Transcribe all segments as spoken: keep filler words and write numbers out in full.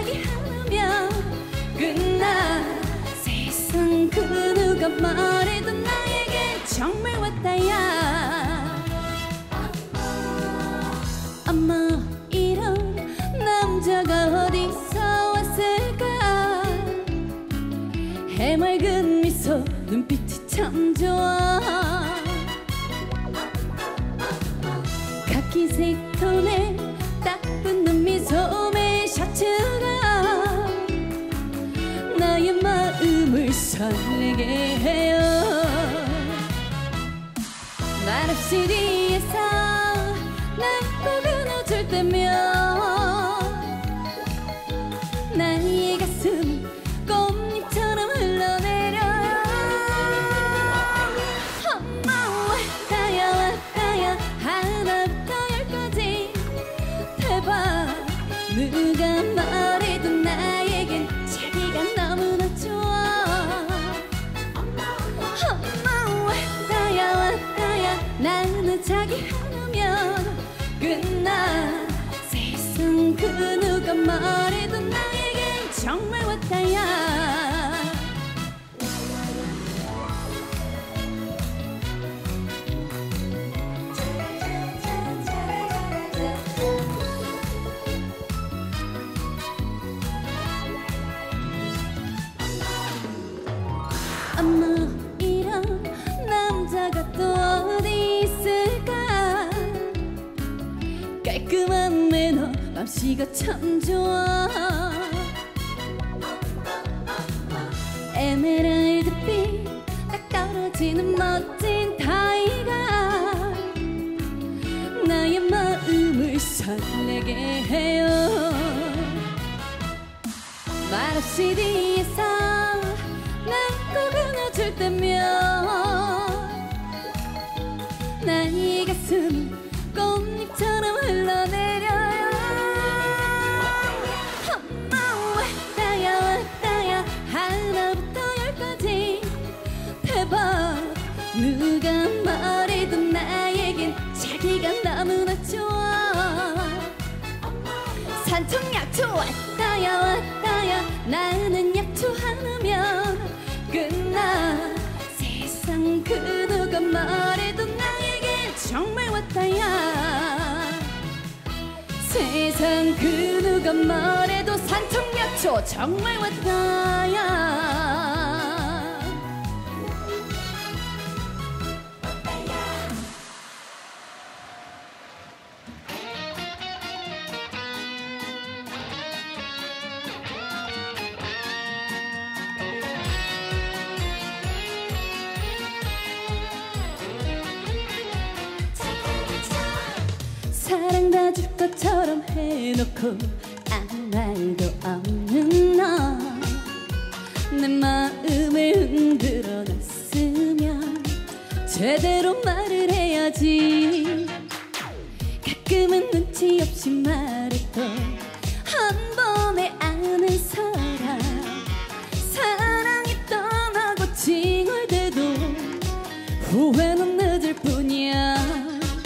자기 하나면 끝나. 세상 그 누가 말해도 나에겐 정말 왔다야. 어머 이런 남자가 어디서 왔을까. 해맑은 미소 눈빛이 참 좋아. 카키색 톤에 딱 붙는 미소의 셔츠가 나의 마음을 설레게 해요. 말없이 뒤에서 날 꼭 안아줄 때면 나의 가슴 꽃잎처럼 흘러내려요. 엄마 왔다야 왔다야 하나부터 열까지 대박. 누가 말해도 나에겐 자기가 너무나 좋아. 엄마 왔다야 왔다야 나는 자기 하나면 끝나. 세상 그 누가 말해도 나에겐 정말 왔다야. 엄마 이런 남자가 또 어디 있을까. 깔끔한 매너 맘씨가 참 좋아. 에메랄드빛 딱 떨어지는 멋진 타이가 나의 마음을 설레게 해요. 말없이 뒤에서 날 꼭 안아줄 때면 나의 가슴 꽃잎처럼 흘러내려요. 엄마 왔다야 왔다야 하나부터 열까지 대박. 누가 말해도 나에겐 자기가 너무나 좋아. 산청약초 왔다야 왔다야 나는 약초 하나면 끝나. 세상 그 누가 말해도 나에겐 정말 왔다야. 세상 그 누가 말해도 산청약초 정말 왔다야. 사랑 다 줄 것처럼 해놓고 아무 말도 없는 너. 내 마음을 흔들어 놨으면 제대로 말을 해야지. 가끔은 눈치 없이 말해도 한 번에 아는 사람. 사랑이 떠나고 칭얼대도 후회는 늦을 뿐이야.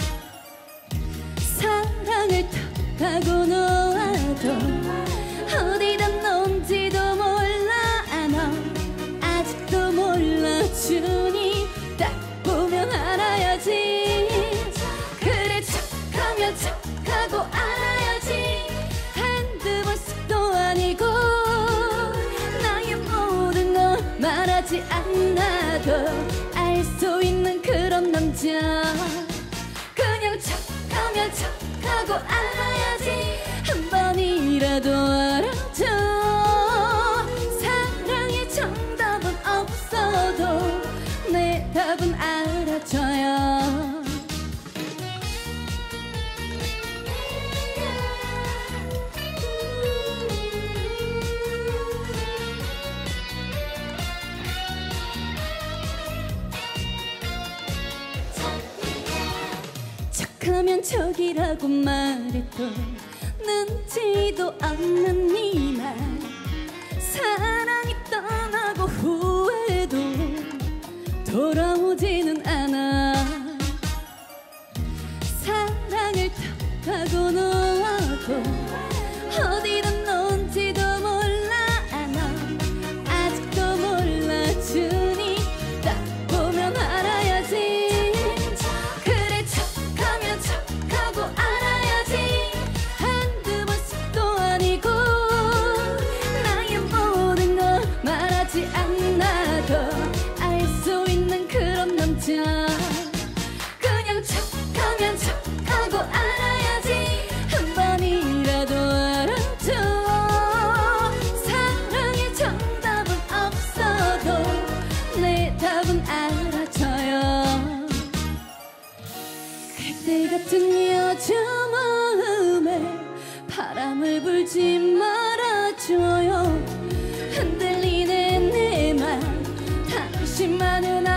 사랑을 턱하고 놓아도 어디다 놓은지도 몰라. 너 아직도 몰라주니 딱 보면 알아야지. 그래 척하면 척하고 알아야지. 한두 번씩도 아니고 나의 모든 걸 말하지 않아도 알 수 있는 그런 남자. 그냥 척하면 척하고 알아야지. 한 번이라도 알아줘. 사랑의 정답은 없어도 내 답은 알아줘요. 척하면 척이라고 말해도 눈치도 없는 네 말. 사랑이 떠나고 후회도 돌아오지는 않아. 사랑을 턱하고 놓아도 어디다 놓은지도 나는